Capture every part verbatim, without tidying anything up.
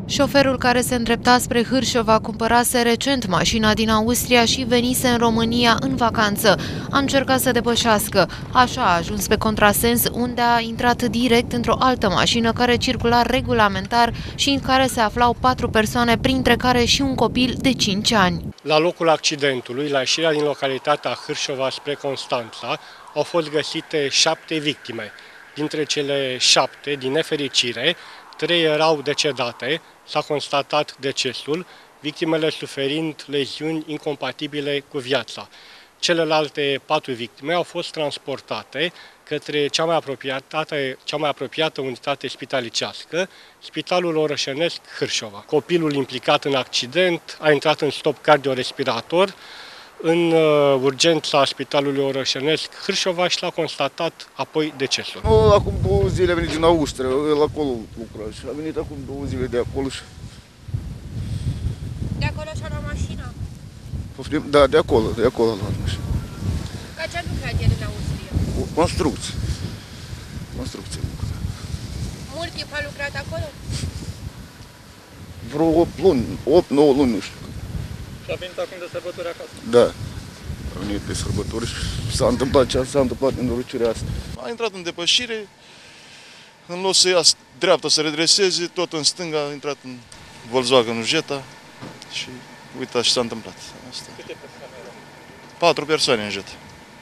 Șoferul care se îndrepta spre Hârșova cumpărase recent mașina din Austria și venise în România în vacanță. A încercat să depășească. Așa a ajuns pe contrasens, unde a intrat direct într-o altă mașină care circula regulamentar și în care se aflau patru persoane, printre care și un copil de cinci ani. La locul accidentului, la ieșirea din localitatea Hârșova spre Constanța, au fost găsite șapte victime. Dintre cele șapte, din nefericire, trei erau decedate, s-a constatat decesul, victimele suferind leziuni incompatibile cu viața. Celelalte patru victime au fost transportate către cea mai apropiată, cea mai apropiată unitate spitalicească, Spitalul Orășenesc Hârșova. Copilul implicat în accident a intrat în stop cardiorespirator în urgența Spitalului Orășenesc Hârșova și l-a constatat apoi decesul. Acum două zile a venit din Austria, el acolo lucra și a venit acum două zile de acolo și... De acolo și-a luat mașina? Da, de acolo, de acolo a luat mașina. Ca ce a lucrat el în Austria? Construcție. Construcție. Mult timp a lucrat acolo? Vreo opt luni, opt nouă luni, nu știu. Și a venit acum de sărbători acasă? Da. A venit de sărbători și s-a întâmplat ce s-a întâmplat în nenorocirea asta. A intrat în depășire, în loc să ia dreapta să redreseze, tot în stânga a intrat în Volkswagen Jetta și uitați ce s-a întâmplat. Asta. Câte persoane erau? Patru persoane în Jetta.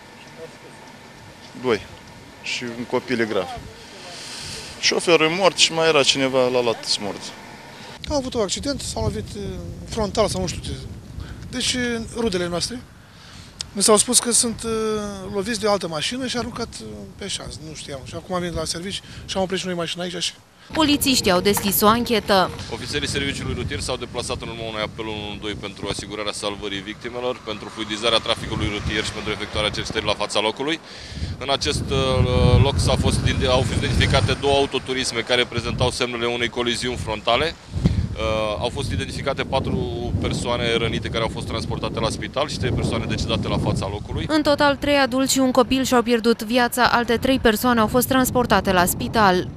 Doi. Și un copil e grav. Șoferul e mort și mai era cineva la lat smort. A avut un accident, s-a lovit frontal sau nu știu ce. Deci rudele noastre mi s-au spus că sunt uh, loviți de o altă mașină și a aruncat pe șans, nu știam. Și acum am venit la servici și am oprit și noi mașina aici și... Polițiștii au deschis o anchetă. Ofițerii serviciului rutier s-au deplasat în urma unui apel unu unu doi pentru asigurarea salvării victimelor, pentru fluidizarea traficului rutier și pentru efectuarea cercetării la fața locului. În acest loc s-au fost, au fost identificate două autoturisme care prezentau semnele unei coliziuni frontale. Uh, au fost identificate patru persoane rănite care au fost transportate la spital și trei persoane decedate la fața locului. În total, trei adulți și un copil și-au pierdut viața, alte trei persoane au fost transportate la spital.